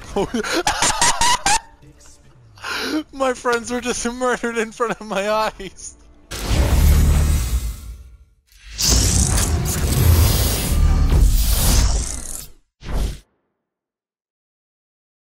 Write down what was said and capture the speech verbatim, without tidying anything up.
My friends were just murdered in front of my eyes.